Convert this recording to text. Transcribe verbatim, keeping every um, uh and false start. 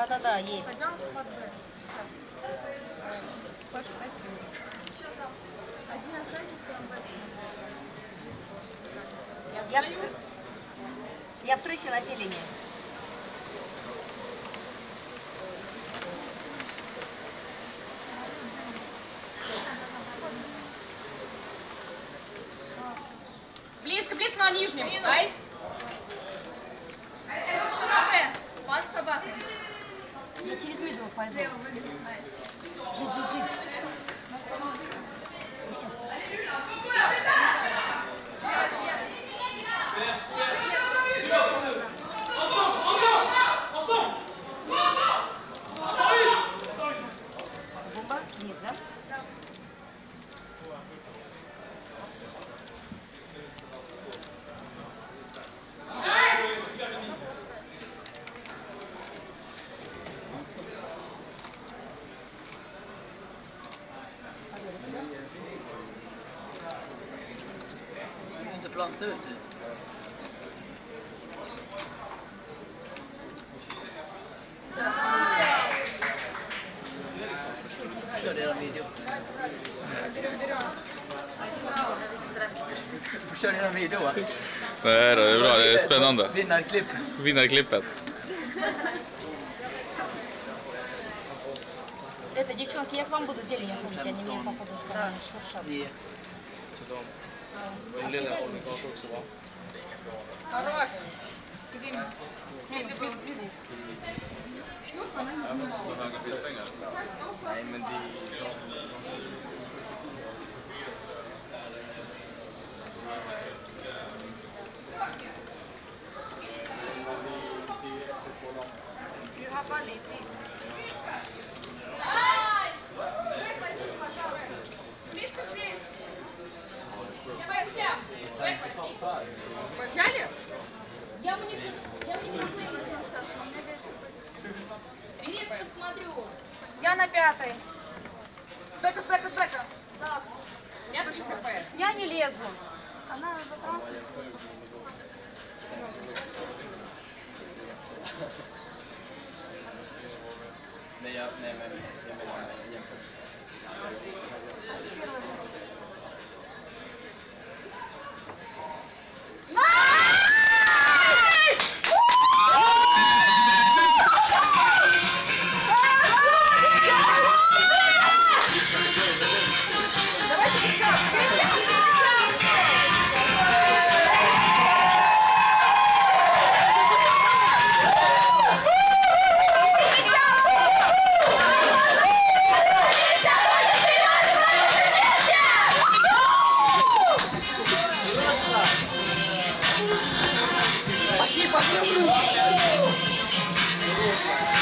Да-да-да, есть. Пойдем под Б. Хочешь пойти? Один останется, потом Б. Я в, я в тройсе населения. Близко, близко на нижнем. Айс. Еще на Б. Под собакой. Я через мидл пойду. Лево вылез. Айс. Джи-джи-джи. Девчата. Бомба вниз, да? Inte planta ut det. Kör era video. Kör era video va? Nej, det är bra. Det är spännande. Vinnarklipp. Vinnarklippet. Это, девчонки, я к вам буду зелень ходить, а не мне, походу, что они шуршат. Nio. Хорош. Nej, men det... You have money, please. Взяли? Я у них, я у них на плей сейчас. Рез посмотрю. Я на пятой. Бэка, бэка, бэка. Я тоже КП. Я не лезу. Она за транспорт. Nej, jag, nej, men jag menar jämfört. Спасибо.